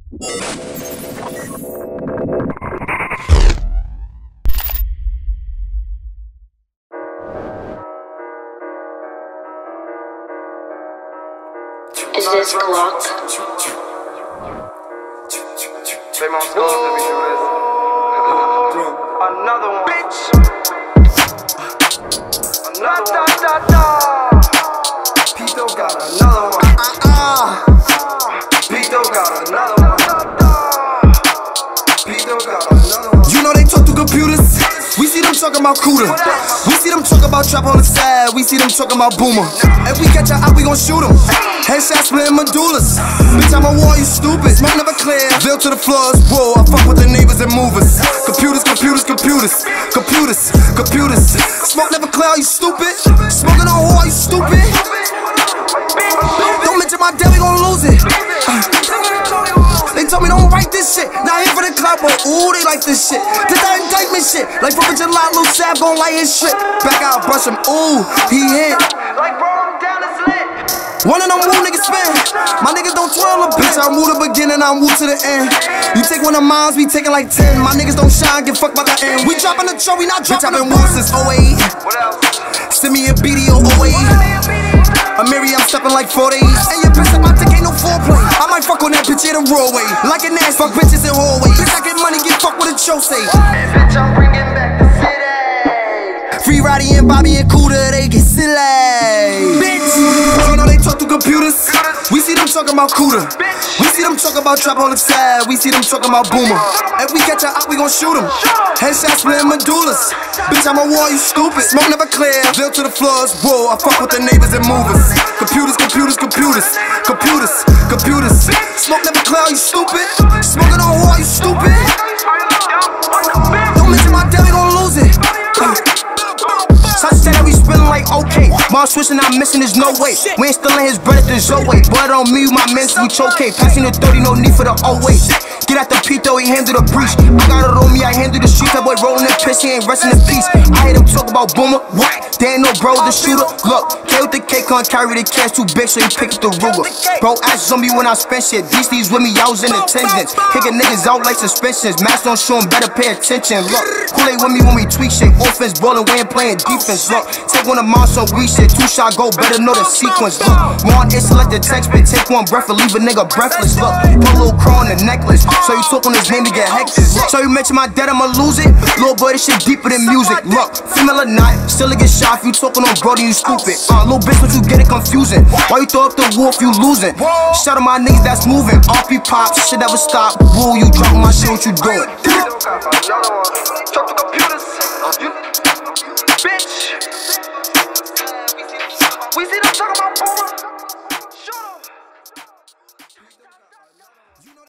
Is this Glock? Say my skulls, let me do this. Another one. Bitch. Another one. Pito got another one. Pito got another one. Pito got another one. You know they talk to computers. We see them talking about Cuda. We see them talking about trap on the side. We see them talking about Boomer. If we catch a eye, we gon' shoot them. Headshots splitting medullas. Bitch, I'm a war, you stupid. Smoke never clear. Veil to the floors. Whoa, I fuck with the neighbors and movers. Computers, computers, computers. Computers, computers. Smoke never clear, you stupid. Smoking on whore, you stupid. Don't mention my dad, we gon' lose it. They told me don't write this shit. Not here for the clout, but ooh, they like this shit. Did that indictment shit. Like 4th of July, Lil Sav gon' light his shit. Back out, brush him, ooh, he hit. Like bro, I'm down, it's lit. One of them move niggas spin. My niggas don't twirl a bitch. I move the beginning, I move to the end. You take one of mine, we taking like 10. My niggas don't shine, get fucked by the end. We dropping the show, we not dropping the wood since 08. What else? Send me a BDO 08. A Mary, I'm stepping like 4 days. And your bitch, I think ain't no foreplay. I might fuck on that bitch in the roadway. Like an ass, fuck bitches in hallways. Bitch, I get money, get fucked with a show say. Bitch, I'm bringing back the city. Free Roddy and Bobby and Cuda, they get silly. Bitch, you know they talk to computers. We see them talking about Cuda. We see them talking about trap on the side. We see them talking about Boomer. If we catch a eye, we gon' shoot them. Headshots splitting medullas. Bitch, I'm a war, you stupid. Smoke never clear. Veil to the floors. Whoa, I fuck with the neighbors and movers. Computers, computers, computers. Computers, computers. Smoke never clear, you stupid. Smoking on whore, you stupid. Don't mention my dad, we gon' lose it. Shots said that we spillin' like okay. Mom switching, I'm missing, there's no way. We ain't stealing his bread at the Zoe. But on me, my men, we choke. Passing the 30, no need for the always. Get out the Pito, he handle the breach. I got it on me, I handle the streets. That boy rollin' that piss, he ain't resting in peace. I hear them talk about Boomer, what? They ain't no bro, the shooter. Look, K with the K can't carry the cash too big, so he pick up the Ruger. Bro, ashes on me when I spend shit. Beasties with me, I was in attendance. Kicking niggas out like suspensions. Mask don't show him, better pay attention. Look, Kool-Aid with me when we tweak shit. Offense ballin', we ain't playing defense. Look, take one of mine, so we shit. 2 shot go, better know the sequence. Look, more on instant like the text, but take one breath and leave a nigga breathless. Look, put a little crow on the necklace. So you talk on his name to get hectic. So you mention my dad, I'ma lose it. Little boy, this shit deeper than music. Look, female or not, still get shot. If you talking on Brody, you stupid. Little bitch, but you get it confusing. Why you throw up the wolf, you losing? Shout out my niggas that's moving. RP pop, shit never stop. Woo, you dropping my shit, what you doing? Talk to computers. Bitch. We see them talking about Boomer.